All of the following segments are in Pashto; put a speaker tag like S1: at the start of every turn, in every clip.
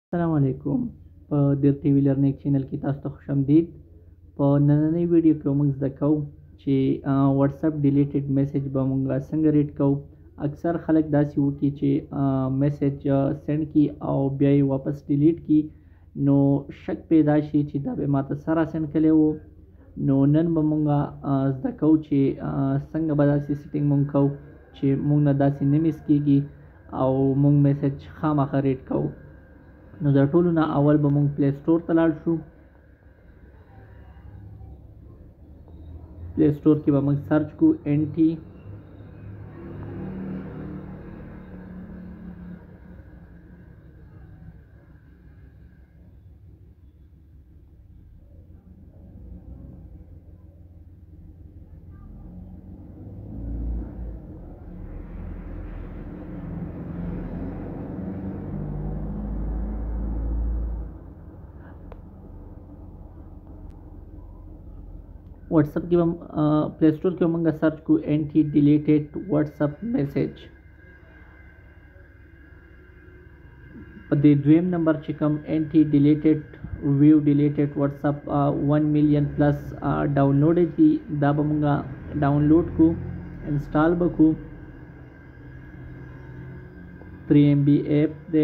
S1: السلام علیکم. په د ټي وی لرنینګ چینل کې تاسو ته خوشامدید. په نننۍ ویډیو کې موږ زده کوو چې واتس اپ ډیلیټډ میسج به موږ څنګه ریډ کوو. اکثر خلک داسې وکړي چې میسج سینډ کی او بیا یې واپس ډیلیټ کی، نو شک پیدا شي چې دا به ماته سره سینډ کړی وو. نو نن به موږ زده کوو چې څنګه به داسې سیټینګ موږ کوو چې موږ نه داسې نه میس کیږي او موږ میسج خامخا ریډ کوو. نو د ټولو نه اول به موږ پلی سټور ته لاړ شو. پلی سټور کې به موږ سرچ کو ان ټي واتس اپ کې به پلی سټور کې به موږ سرچ کو ان ټي ډیلیټډ واتس اپ میسج. په دې دویم نمبر چې کوم ان ټي ډیلیټډ ویو ډیلیټډ واتس اپ 1 میلیون پلس ډاونلوډ دي، دا به موږ ډاونلوډ کو، انسټال به کو. 3 MB ایپ دی.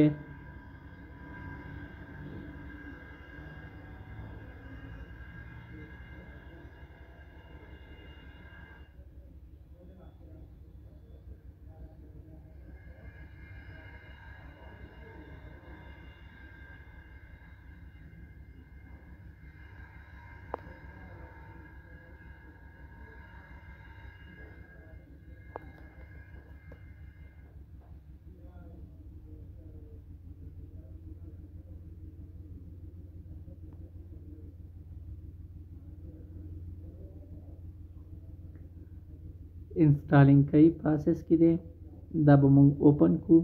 S1: انسټالینګ کوي، پروسس کې دی. دا به موږ اوپن کو.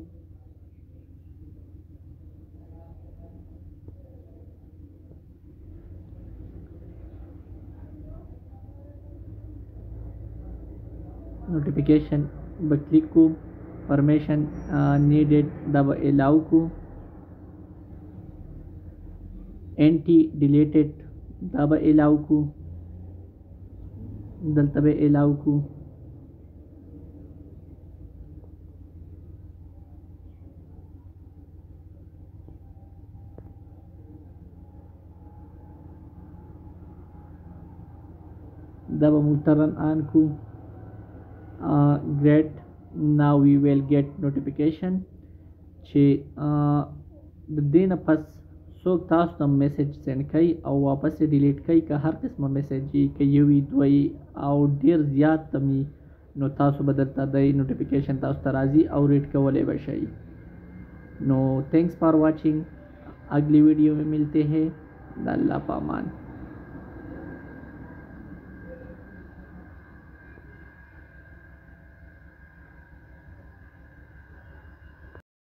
S1: نوټیفیکیشن به کلیک کو. پرمیشن نیډډ دا به الاو کو. ان ټي ډیلیټډ دا به الاو کو. دلته به الاو کو. دا به موږ ترن آن کو. great, now we will get notification چې د دې نه پس څوک تاسو ته میسج سینډ کوي او واپس یې ډیلیټ کوي، که هر قسمه میسج یي، که یو وي دوه یي او ډیر زیات تمي، نو تاسو به درته د نوټیفیکیشن تاسو ته راځي او ریډ کولی به شئ. نو تھینکس فار واچنگ. اگلی ویڈیو میں ملتے ہیں. اللہ پامان.